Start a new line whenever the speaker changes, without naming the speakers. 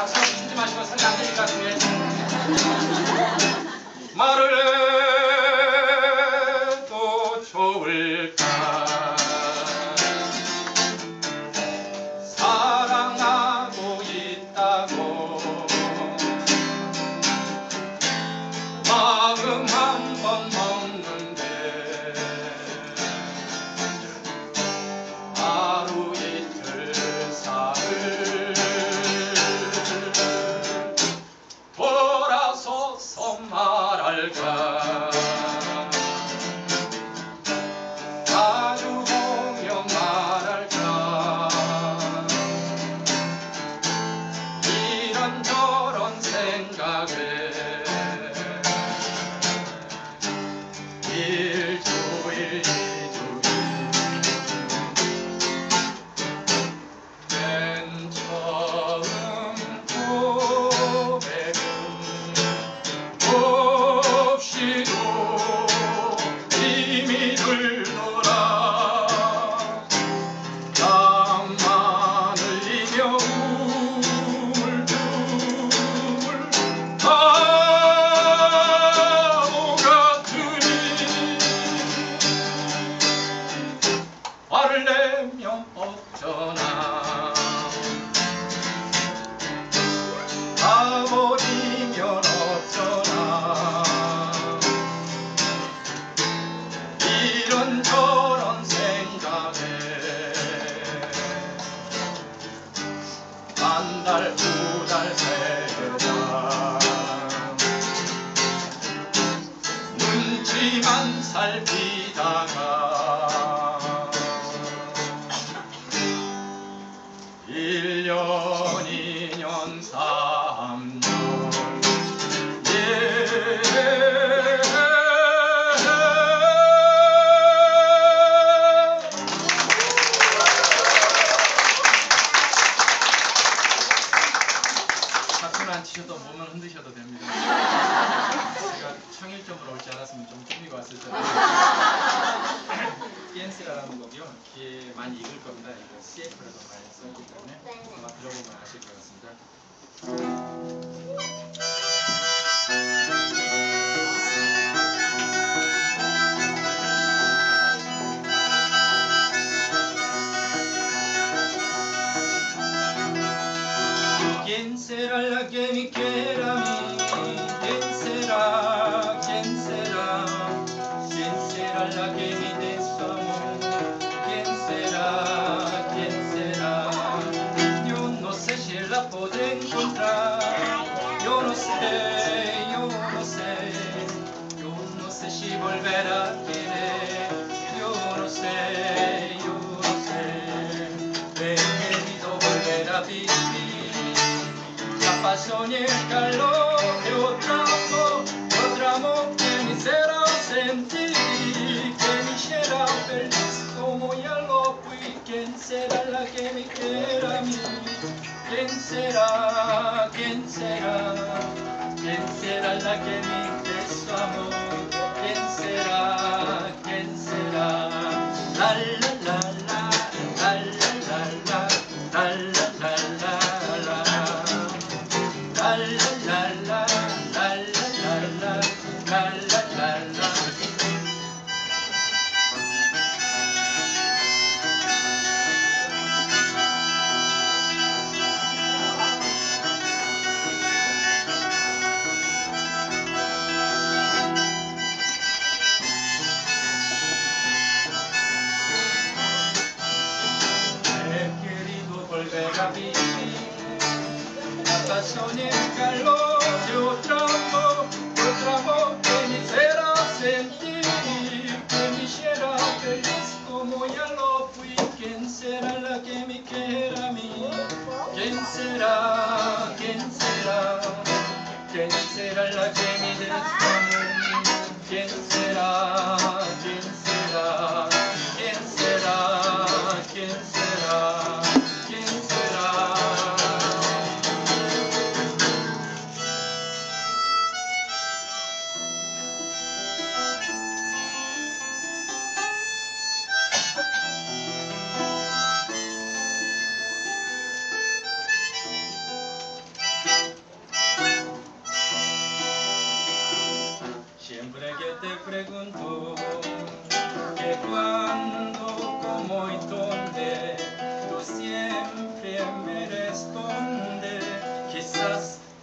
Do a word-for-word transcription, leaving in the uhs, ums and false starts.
박수 치지 마시고 소리 안 들릴 것 같은데. 말을 해도 좋을까? 사랑하고 있다고 마음 한 번 먹는데 하루 이틀 사흘 돌아서서 말할까? 자주 보며 말할까? 이런저런 생각에 일주일 이주일 맨 처음 고백은 없이도 이미 들더라. 땀만 흘리며 우물쭈물 바보 같으니 화를 내면 어쩌나 가버리면 어쩌나 이런저런 생각에 한 달, 두 달, 세 달 눈치만 살피다가 일 년, 이 년, 삼 년 예. 박수는 안 치셔도 몸을 흔드셔도 됩니다. 제가 청일점으로 올 줄 알았으면 좀 꾸미고 왔을 텐데. 댄스라는 곡이요. 귀에 많이 익을 겁니다. 이거 씨에프라도 많이 썼기 때문에 아마 들어보면 아실 것 같습니다. ¿Quién será la que me quiera a mí? ¿Quién será? ¿Quién será? ¿Quién será la que me dé su amor? ¿Quién será? ¿Quién será? Yo no sé si la podré encontrar. Yo no sé, yo no sé. Yo no sé si volverá a querer. Yo no sé, yo no sé. He querido volver a vivir la pasión y el calor de otro amor, de otro amor que me hiciera sentir, que me hiciera feliz como ya lo fui. ¿Quién será la que me quiera a mí? ¿Quién será? ¿Quién será? ¿Quién será la que me dé su amor? ¿Quién será? ¿Quién será? La la la la, la la la la, la la la la la. La la la la, la la la la, la la la la. He querido volver a vivir la pasión y el calor de otro amor, de otro amor que me hiciera sentir, que me hiciera feliz como ya lo fui. ¿Quién será la que me quiera a mí? ¿Quién será? ¿Quién será? ¿Quién será la que me dé su amor? ¿Quién será? ¿Quién será? ¿Quién será? ¿Quién será? ¿Quién será?